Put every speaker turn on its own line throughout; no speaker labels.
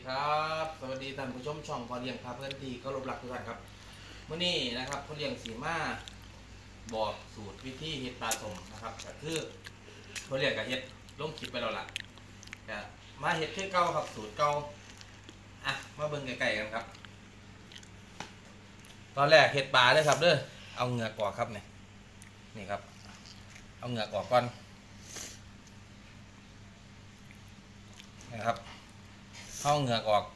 ครับสวัสดีท่านผู้ชมช่องพอเลี้ยงพาเพื่อนที่เคารพรักทุกท่านครับเมื่อนี้นะครับพอเลี้ยงสีมาบอกสูตรวิธีเฮ็ดปลาส้มนะครับก็คือพอเลี้ยงกับเฮ็ดลงคลิปไปแล้วล่ะก็มาเฮ็ดคือเก่าครับสูตรเก่าอ่ะมาเบิ่งไก่ๆกันครับตอนแรกเฮ็ดปลาเลยครับเด้อเอาเหงือกออกครับนี่ครับเอาเหงือกออกก่อนนะครับเอาเหงือกออก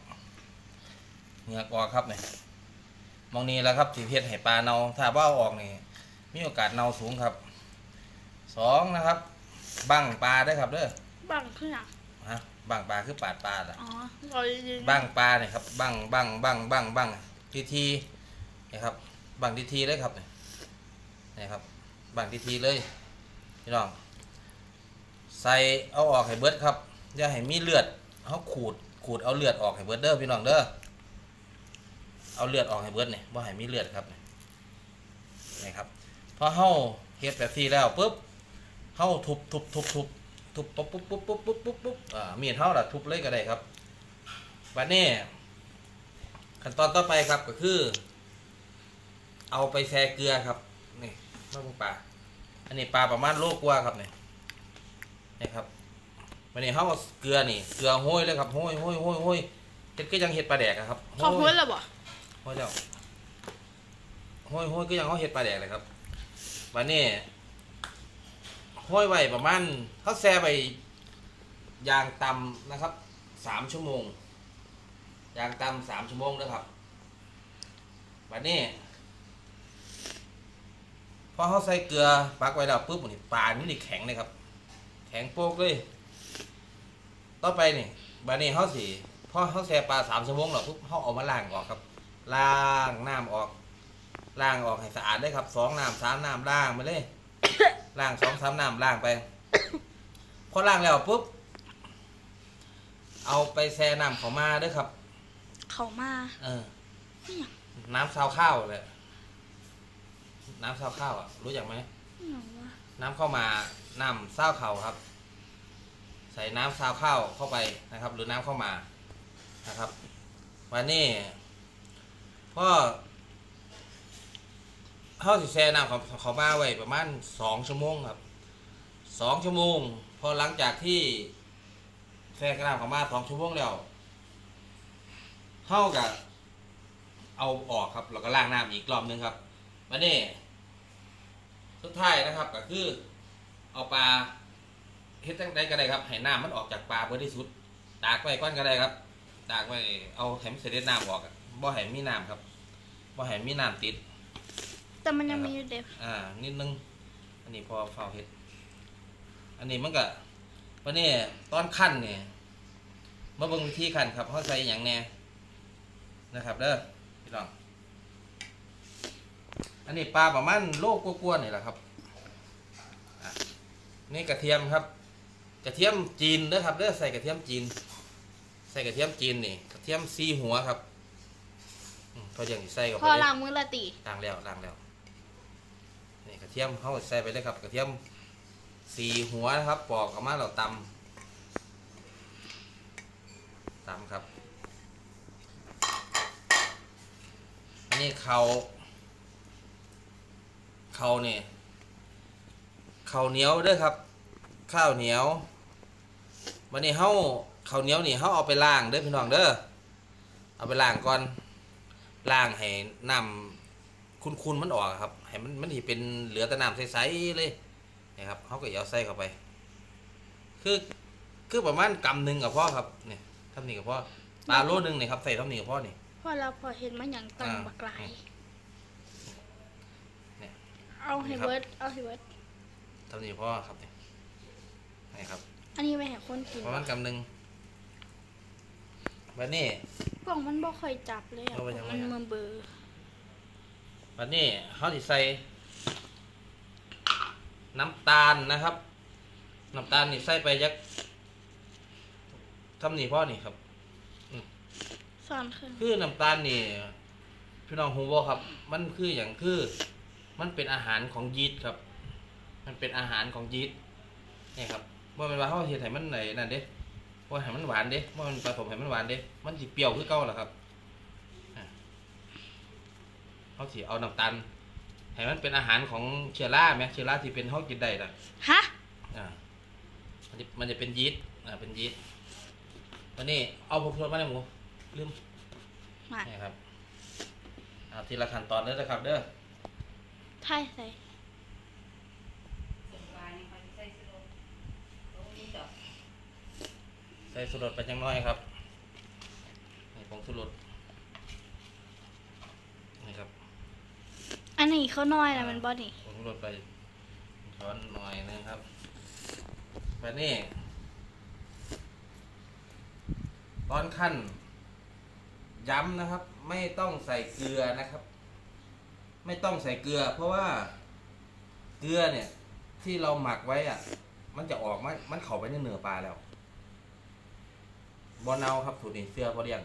ครับเนี่ยมองนี้แล้วครับที่เฮ็ดให้ปลาเน่าถ้าว่าเอาออกนี่มีโอกาสเน่าสูงครับ2นะครับบั้งปลาได้ครับเด้อ
บังคือหยัง
ฮะบั้งปลาคือปาดปลาล่ะ
อ๋อเรา
บั้งปลาเนี่ยครับบั้งทีนี่ครับบั้งทีเลยครับนี่ครับบั้งทีเลยพี่น้องใส่เอาออกให้เบิดครับอย่าให้มีเลือดเขาขูดเอาเลือดออกให้เบิดเด้อพี่น้องเด้อเอาเลือดออกให้เบิดเนี่ยว่าให้มีเลือดครับนี่ครับพอเฮาเฮ็ดแบบนี้แล้วปุ๊บเฮาทุบปุ๊บมีดเฮาล่ะทุบเลยก็ได้ครับบัดนี้ขั้นตอนต่อไปครับก็คือเอาไปแช่เกลือครับนี่มะม่วงปลาอันนี้ปลาประมาณโลกว่าครับนี่ครับวันนี้เฮาเกลือโห้ยเลยครับโห้ยเฮ็ดก็ยังเฮ็ดปลาแดกครับ
เขาพูดแล้วบ่
โห้ยเจ้าโห้ยก็ยังเฮาเฮ็ดปลาแดกเลยครับวันนี้โห้ยไว้ประมาณเฮาแช่ไว้อย่างต่ำนะครับ3 ชั่วโมงอย่างต่ำ3 ชั่วโมงนะครับวันนี้พอเฮาใส่เกลือปักไว้แล้วปุ๊บนี่ปลานี่แข็งเลยครับแข็งโป๊กเลยต่อไปนี่บัดนี้เขาสิพอเขาแช่ปลา3 ชั่วโมงแล้วปุ๊บเขาเอามาล้างออกครับล้างน้ำออกให้สะอาดได้ครับ2 น้ำ 3 น้ำล้างไปเลยล้าง2 3 น้ำล้างไปพอล้างแล้วปุ๊บเอาไปแช่น้ำเขามาด้วยครับ
เขามา
น้ำซาวข้าวเลยน้ำซาวข้าวอ่ะรู้จักไหมน้ำเข้ามาน้ำซาวข้าวครับใส่น้ำซาวข้าวเข้าไปนะครับหรือน้ำเข้ามานะครับวันนี้พ่อเข้าสิแช่น้ำเขามาไว้ประมาณ2 ชั่วโมงครับ2 ชั่วโมงพอหลังจากที่แช่น้ำเขามา2 ชั่วโมงแล้วเข้ากับเอาออกครับแล้วก็ล้างน้ำอีกรอบนึงครับวันนี้สุดท้ายนะครับก็คือเอาปลาเฮ็ดจังไดก็ได้ครับให้น้ำมันออกจากปลาเพื่อที่สุดตากไว้ก้อนก็ได้ครับตากไว้เอาให้มันเสด็จน้ำออกบ่ให้มีน้ำครับบ่ให้มีน้ำติด
แต่มันยังมีอยู่เด็ก
นิดนึงอันนี้พอเฝ้าเฮ็ดอันนี้มันก็วันนี้ตอนขั้นเนี่ยมาเบิ่งวิธีขั้นครับเขาใส่อย่างแน่นะครับเด้อพี่น้องอันนี้ปลาประมาณโลกกว่าๆนี่แหละครับนี่กระเทียมครับกระเทียมจีนเด้อครับเด้อใส่กระเทียมจีนนี่กระเทียม4 หัวครับพออย่างใส่กับ
พอล้างมือละตี
ล้างแล้วนี่กระเทียมเขาใส่ไปเลยครับกระเทียม4 หัวนะครับปอกออกมาเราตำครับอันนี้เขาเนี่ยข้าวเหนียวเด้อครับข้าวเหนียววันนี้ข้าวเหนียวนี่เอาไปล้างเด้อพี่น้องเด้อเอาไปล้างก่อนล้างให้น้ำคุณมันออกครับให้มันที่เป็นเหลือแต่น้ำใสๆเลยนะครับเขาก็เอาใส่เข้าไปคือประมาณกำหนึ่งกับพ่อครับเนี่ยทำนี่กับพ่อปลาโลนึงเนี่ยครับใส่ทำนี่กับพ่อนี่
พอเราพอเห็นมันอย่างตังบักไหลเอาให้เบิร์ด
ทำนี่พ่อครับนี่ครับ
อันนี้ไม่ให้คนกิน
ประมาณกำหนึ่งวันนี้
กล่องมันบ่ค่อยจับเลยมันเบอร์
วันนี้เขาจะใส่น้ำตาลนะครับน้ำตาลนี่ใส่ไปยักทำนี่พ่อนี่ครับ
สอน
คือน้ำตาลนี่พี่น้องฮู้บ่ครับมันคืออย่างมันเป็นอาหารของยีสต์ครับมันเป็นอาหารของยีสต์นี่ครับว่าเป็นว่าเขาเฮ็ดให้มันไหนนั่นเด้ว่าให้มันหวานเด้ว่ามันผสมให้มันหวานเด้มันสิเปรี้ยวคือเก่าล่ะครับเขาสิเอาน้ำตาลให้มันเป็นอาหารของเชื้อราไหมเชื้อราที่เป็นเฮากินได้น่ะ
ฮะ
มันจะเป็นยีสต์เป็นยีสต์วันนี้เอาผงชูรสมาเลยหมูลืมนี่ครับเอาทีละขั้นตอนเลยนะครับเด้อ
ใช่ใส่
ชูรสไปจังน้อยครับนี่ผงชูรสนี่ครับ
อันนี้เขาน้อยนะมันบอดี้
ผงชูรสไปช้อนหน่อยนึงครับแบบนี้ตอนขั้นย้ำนะครับไม่ต้องใส่เกลือนะครับไม่ต้องใส่เกลือเพราะว่าเกลือเนี่ยที่เราหมักไว้อ่ะมันจะออกมันเข้าไปในเนื้อปลาแล้วบอเนาครับสูตรนี้เสื้อพอเรียง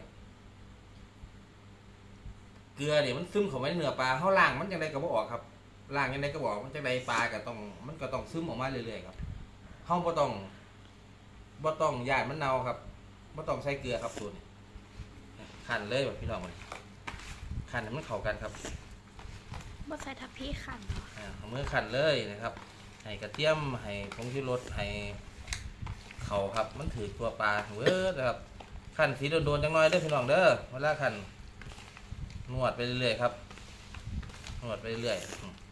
เกลือเนี่ยมันซึมเข้าไปในเนื้อปลาเขาล้างมันจังไดก็บ่ออกครับล้างยังไงก็บอกมันจังไดปลาก็ต้องมันก็ต้องซึมออกมาเรื่อยๆครับเขาบ่ต้องย่านมันเน่าครับบ่ต้องใส่เกลือครับสูตรนี้คั่นเลยแบบพี่น้องมันคั่นให้มันเข้ากันครับ
บ่ใส่ทับพี่ขัน
เอามือคั่นเลยนะครับให้กระเทียมให้ผงชูรสให้เขาครับมันถือตัวปลาเว้อนะครับคั่นสีโดนๆจังน้อยเด้อพี่น้องเด้อเวลาคั่นนวดไปเรื่อยๆครับนวดไปเรื่อย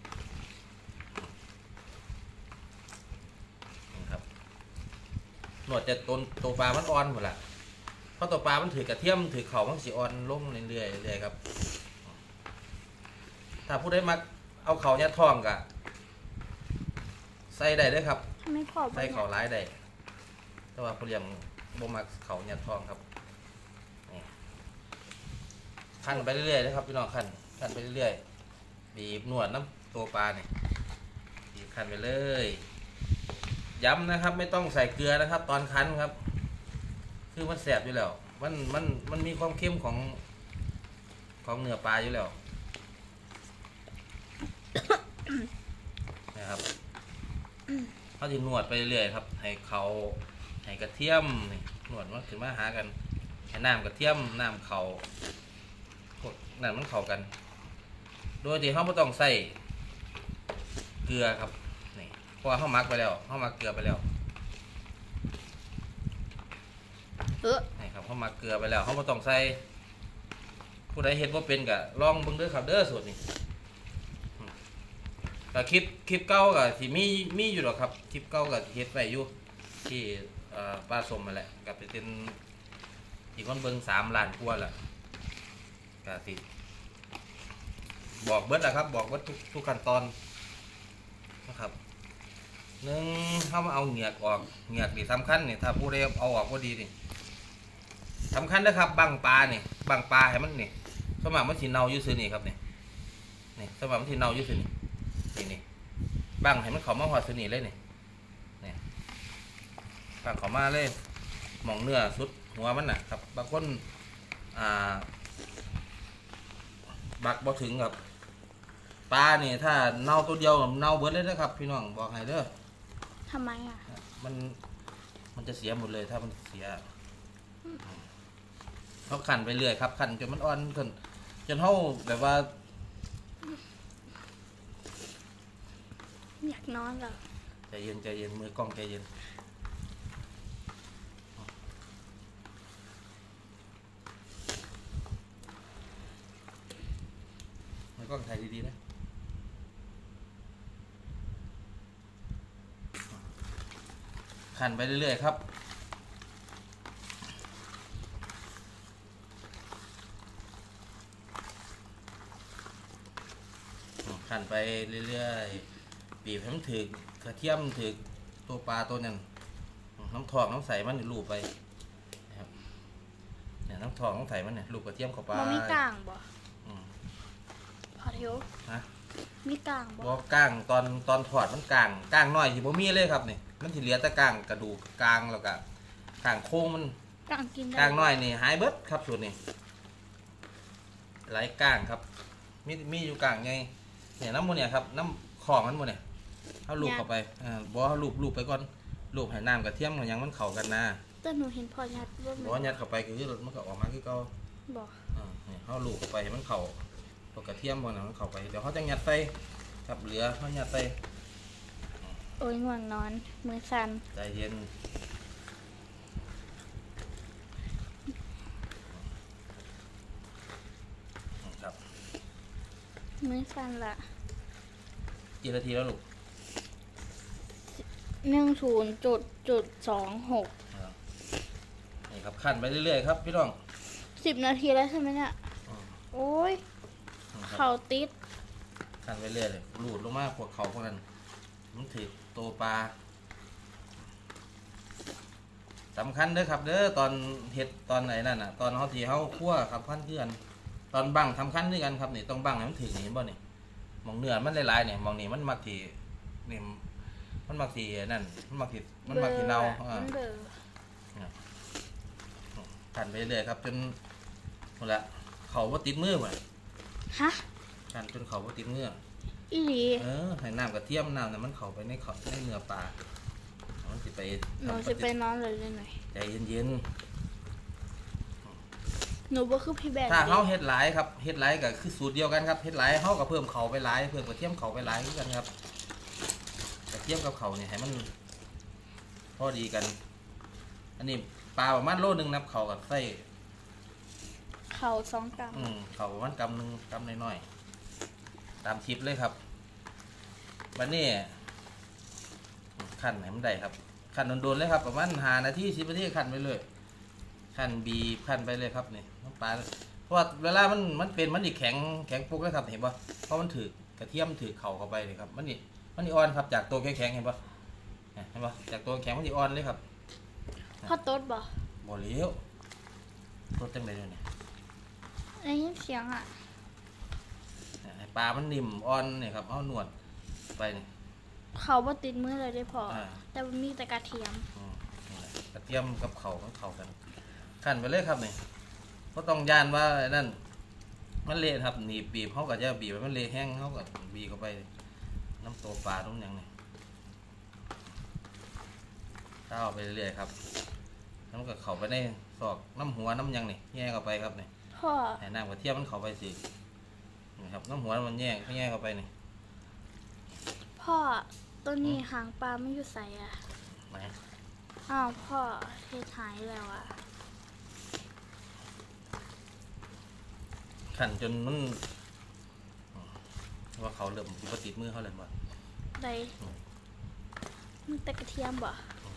นะครับนวดจะตัวปลามันอ่อนหมดละเพราะตัวปลามันถือกระเทียมถือเขามันสีอ่อนลงเรื่อยๆครับถ้าผู้ใดมักเอาเขายัดท้องกะใส่ได้ด้วยครับใส่เขาร้ายได้แต่ว่าผู้เลี้ยงบ่มักเขายัดท้องครับคั่นไปเรื่อยๆนะครับพี่น้องคั่นไปเรื่อยๆบีบนวดน้ำตัวปลาเนี่ยบีบคั่นไปเลยย้ำนะครับไม่ต้องใส่เกลือนะครับตอนคั้นครับคือมันแสบอยู่แล้วมันมีความเค็มของเนื้อปลาอยู่แล้วนะครับเขาจะนวดไปเรื่อยๆครับให้เขาให้กระเทียมนี่นวดมาถึงมาหากันให้น้ำกระเทียมน้ำเขานั่นมันเข้ากันโดยที่เขาไม่ต้องใส่เกลือครับนี่เพราะว่าเขาหมักไปแล้วเขาหมักเกลือไปแล้วนี่ครับเขาหมักเกลือไปแล้วเขาไม่ต้องใส่ผู้ใดเห็นว่าเป็นกะลองเบิ่งเด้อครับเด้อสูตรนี้แต่คลิปเก่ากับที่มีอยู่หรอกครับคลิปเก่ากับเฮ็ดไว้อยู่ที่ปลาสมมาแหละกับเป็นอีกคนเบิ่ง3 ล้านกว่าแหละกะติบอกเบิดแหละครับบอกเบิดทุกขั้นตอนนะครับเข้ามาเอาเหงือกออกเหงือกนี่สำคัญนี่ถ้าผู้ใดเอาออกก็ดีนี่สำคัญนะครับบังปลานี่บังปลาให้มันนี่สมัครมันสีเนาอยู่ซื่อนี่ครับนี่สมัครมันสีเนาอยู่ซื่อนี่บังให้มันเขามาหอดซื่อนี่เลยนี่บังเขามาเลยมองเนื้อสุดหัวมันน่ะครับบางคนบักบ่ถึงครับปลาเนี่ยถ้าเน่าตัวเดียวเน่าเบิดเลยนะครับพี่น้องบอกให้เด้อ
ทำไมอ่ะ
มันจะเสียหมดเลยถ้ามันเสียเขาขันไปเรื่อยครับขันจนมันอ่อนจนเท่าแบบว่า
อยากนอนเหรอ
ใจเย็นมือกล้องใจเย็นมือกล้องถ่ายดีๆนะขันไปเรื่อยๆครับขันไปเรื่อยๆบีบให้มันถึกกระเทียมถึกตัวปลาตัวนั้นน้ำทองน้ำใสมันลูบไปนะครับเนี่ยน้ำทองน้ำใสมันเนี่ยลูบกระเทียมเข้าไป
มีกลางบ่พอเที่ยว
ฮะ
มีกลาง
บ่กลางตอนถอดมันกลางน้อยที่บ่มีเลยครับนี่มันที่เหลือแต่กลางกระดูกกลางแล้วก็กลางโค้งมัน
กลางกินได้
กลางน้อยนี่หายเบิดครับส่วนนี้ไหลกลางครับมีอยู่กลางไงเนี่ยน้ำมันเนี่ยครับน้ำของมันหมดเนี่ยเอาลูบเข้าไปบ่เอาลูบไปก่อนลูบให้น้ำกระเทียมอย่างมันเข้ากันนะ
แต่หนูเห็นพอยัดว่า
บอกว่ายัดเข้าไปคือมันก็ออกมาคือเก่า
บอก
นี่เขาลูกเข้าไปให้มันเข่าพวกกระเทียมพวกนั้นมันเข้าไปเดี๋ยวเขาจะยัดใส่ครับเหลือเขายัดใส่
โอ้ยง่วงนอนมือสั่น
ใจเย็นครับ
มือสั่นละ
กี่นาทีแล้วลูก
10.26
นี่ครับขั้นไปเรื่อยๆครับพี่น้อง
10 นาทีแล้วใช่ไหมเนี่ยโอ้ย
นี่ครับ
เข่าติด
ขั้นไปเรื่อยเลยรูดลงมาพวกเขาพวกนั้นมันถือโตปลาสำคัญเด้อครับเด้อตอนเห็ดตอนไหนนั่นน่ะตอนเขาที่เขาคั่วครับขั้นเพื่อนตอนบังสำคัญด้วยกันครับนี่ต้องบังให้มันถึงนี่บ่นี่มองเนื้อมันหลายๆเนี่ยมองนี่มันมักที่นี่มันมักที่นั่นมันมักที่เน่า
มันเบลอ
ขั้นไปเรื่อยครับจนหมดละเขาว่าติดมือหมด
ฮะ
ขั้นจนเขาว่าติดมือ
อีหลี
ให้น้ำกระเทียมน้ำเนี่ยมันเข้าไปในเนื้อปลามันจะไป
หนูจะไปนอนเลยหน่อย
ใจเย็น
หนูบ่คือพี่แบน
ๆถ้าเขาเฮ็ดหลายครับเฮ็ดหลายก็คือสูตรเดียวกันครับเฮ็ดหลายเขาก็เพิ่มเขาไปหลายเพิ่มกระเทียมเขาไปหลายเหมือนกันครับกระเทียมกับเขาเนี่ยให้มันพอดีกัน อันนี้ปลาประมาณโลนึงนับเขากับไส้
เข่า2 กรัม
เขาประมาณกำนึงกำน้อยๆตามคลิปเลยครับวันนี้ขั้นไหนมันได้ครับขั้นโดนๆเลยครับประมาณ5 นาที10 นาทีขั้นไปเลยขั้นบีบขั้นไปเลยครับนี่น้ำปลาเพราะว่าเวลามันเป็นมันอีกแข็งปุกเลยครับเห็นปะเพราะมันถือกระเทียมถือเข่าเข้าไปเลยครับมันนี่อ่อนครับจากตัวแข็งเห็นปะเห็นปะจากตัวแข็งมันนี่อ่อนเลยครับ
พ่อโต๊ดบ่
บ่เลี้ยวรสจังเลยเนี่ย
ได้ยินเสียงอ่ะ
ให้ปลามันนิ่มอ่อนเนี่ยครับเอาหนวดไปนี่
เขาบ่ติดมือเลยได้พอ
อ่า
แต่มันมีแต่กระเทียม
นี่แหละกระเทียมกับเขามันเข้ากันขั้นไปเลยครับนี่ก็ต้องย่านว่าไอ้นั่นมันเละครับหนีบบีบเขาก็จะบีบให้มันเละแห้งเขาก็บีบเข้าไปน้ำตัวปลาตรงอย่างนี้ข้าวไปเรื่อยๆครับแล้วมันก็เข้าไปในซอกน้ำหัวน้ำยังนี่แย่เข้าไปครับนี่
พ่อ
ให้น้ำกระเทียมมันเข้าไปสินี่ครับน้ำหัวมันแย่เข้าไปนี่
พ่อตัวนี้หางปลาไม่อยู่ใส่อ่ะ
ไหน
อ้าวพ่อเฮ็ดหายแล้วอ่ะ
ขันจนมันว่าเขาเริ่มปกติดมือเขาเลยบ่
ได้มีแต่กระเทียมบ่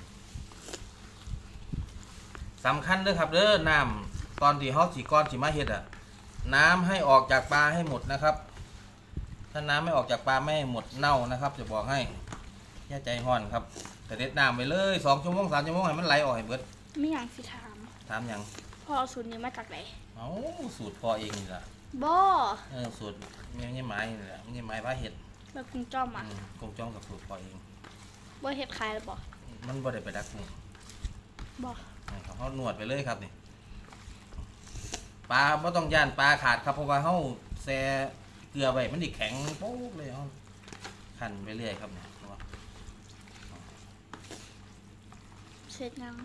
สำคัญเด้อครับเด้อน้ำตอนที่เขาสีก้อนสีมาเฮ็ดอ่ะน้ำให้ออกจากปลาให้หมดนะครับ ถ้าน้ำไม่ออกจากปลาไม่หมดเน่านะครับ จะบอกให้อย่าใจห้อนครับแต่เด็ดน้ำไปเลย2 ชั่วโมง 3 ชั่วโมงให้มันไหลออกให้เบิด
ไม่อย่างสิถาม
ถามยัง
พ่อเอาสูตรนี้มาจากไหน
เอาสูตรพอเองนี่แหละ
บ่
สูตรไม่ใช่ไม้นี่แหละไม่ใช่ไม้พาเห็ด
แบบกุ้งจ้อมอ่ะ
กงจ้องกับสูตรพอเอง
บ่เฮ็ดขายหรือบ่
มันบ่ได้ไปดักกุ้ง
บ่
เขาหนวดไปเลยครับนี่ปลาไม่ต้องย่านปลาขาดครับเพราะว่าเขาแซ่เกลือไปมันดิแข็งโป๊กเลยเขาขันไปเรื่อยครับเนี่ย
เสร็จยัง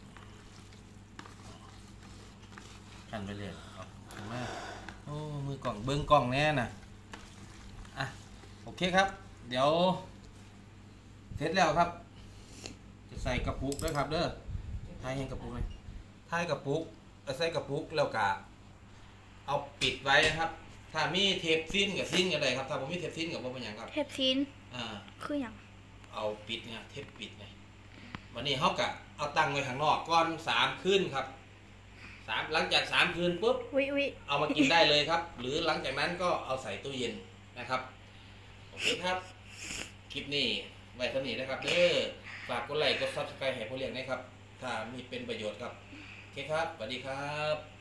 ขันไปเรื่อยครับถึงแม่โอ้มือกล่องเบิ้งกล่องแน่น่ะอ่ะโอเคครับ เดี๋ยวเสร็จแล้วครับจะใส่กระปุกด้วยครับเด้อทายเห็นกระปุกไหมทายกระปุกใส่กระปุกแล้วก็เอาปิดไว้นะครับ ถ้ามีเทปซิ้นกับซิ้นก็ได้ครับถ้าผมมีเทปซิ้นกับผมเป็นอย่างครับ
เทปชิ้น
อ่า
คือหยัง
เอาปิดเนี่ยเทปปิดไงวันนี้เขากะเอาตั้งไว้ข้างนอกก้อน3 คืนครับหลังจาก3 คืนปุ๊บ
วิ
เอามากินได้เลยครับ หรือหลังจากนั้นก็เอาใส่ตู้เย็นนะครับโอเคครับคลิปนี้ไว้เท่านี้นะครับเด้อฝากกดไลค์กด Subscribe ให้ผู้เลี้ยงนะครับถ้ามีเป็นประโยชน์ครับโอเคครับสวัสดีครับ